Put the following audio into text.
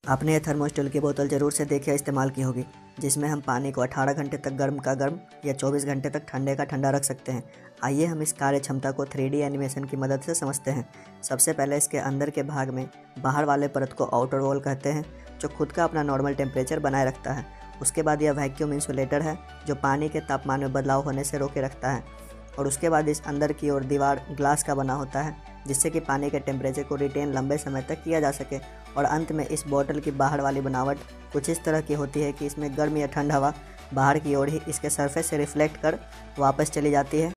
आपने ये थर्मोस्टेल की बोतल ज़रूर से देखी या इस्तेमाल की होगी, जिसमें हम पानी को 18 घंटे तक गर्म का गर्म या 24 घंटे तक ठंडे का ठंडा रख सकते हैं। आइए हम इस कार्य क्षमता को 3D एनिमेशन की मदद से समझते हैं। सबसे पहले इसके अंदर के भाग में बाहर वाले परत को आउटर वॉल कहते हैं, जो खुद का अपना नॉर्मल टेम्परेचर बनाए रखता है। उसके बाद यह वैक्यूम इंसुलेटर है, जो पानी के तापमान में बदलाव होने से रोके रखता है। और उसके बाद इस अंदर की ओर दीवार ग्लास का बना होता है, जिससे कि पानी के टेम्परेचर को रिटेन लंबे समय तक किया जा सके। और अंत में इस बोतल की बाहर वाली बनावट कुछ इस तरह की होती है कि इसमें गर्म या ठंड हवा बाहर की ओर ही इसके सरफेस से रिफ्लेक्ट कर वापस चली जाती है।